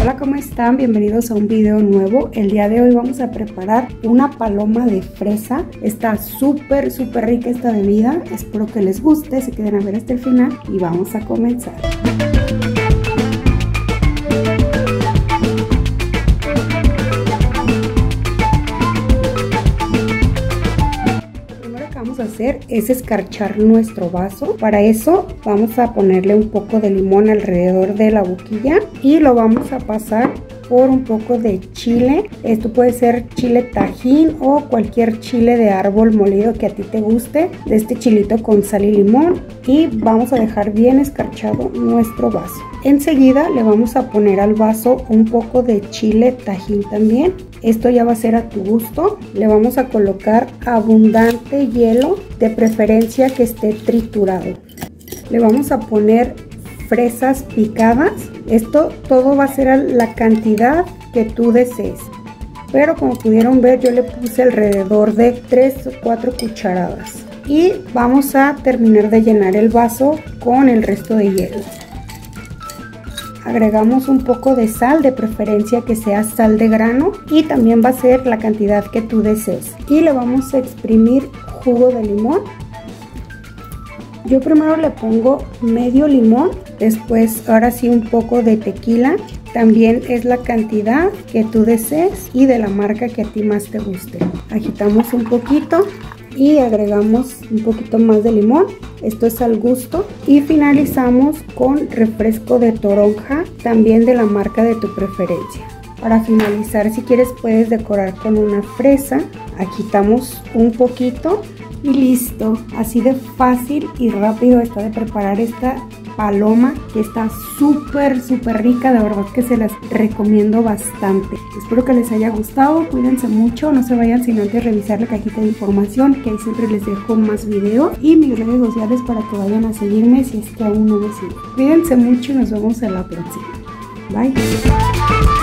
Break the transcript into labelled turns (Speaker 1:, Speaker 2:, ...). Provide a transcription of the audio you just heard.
Speaker 1: Hola, ¿cómo están? Bienvenidos a un video nuevo. El día de hoy vamos a preparar una paloma de fresa. Está súper rica esta bebida. Espero que les guste, se queden a ver hasta el final y vamos a comenzar. Hacer es escarchar nuestro vaso. Para eso vamos a ponerle un poco de limón alrededor de la boquilla y lo vamos a pasar por un poco de chile. Esto puede ser chile tajín o cualquier chile de árbol molido que a ti te guste, de este chilito con sal y limón, y vamos a dejar bien escarchado nuestro vaso. Enseguida le vamos a poner al vaso un poco de chile tajín también. Esto ya va a ser a tu gusto. Le vamos a colocar abundante hielo, de preferencia que esté triturado. Le vamos a poner fresas picadas. Esto todo va a ser a la cantidad que tú desees, pero como pudieron ver yo le puse alrededor de 3 o 4 cucharadas. Y vamos a terminar de llenar el vaso con el resto de hielo. Agregamos un poco de sal, de preferencia que sea sal de grano, y también va a ser la cantidad que tú desees. Y le vamos a exprimir jugo de limón. Yo primero le pongo medio limón, después ahora sí un poco de tequila. También es la cantidad que tú desees y de la marca que a ti más te guste. Agitamos un poquito y agregamos un poquito más de limón. Esto es al gusto. Y finalizamos con refresco de toronja, también de la marca de tu preferencia. Para finalizar, si quieres puedes decorar con una fresa. Agitamos un poquito y listo. Así de fácil y rápido está de preparar esta paloma, que está súper rica. De verdad que se las recomiendo bastante. Espero que les haya gustado. Cuídense mucho, no se vayan sin antes revisar la cajita de información, que ahí siempre les dejo más videos, y mis redes sociales para que vayan a seguirme si es que aún no me siguen. Cuídense mucho y nos vemos en la próxima. Bye.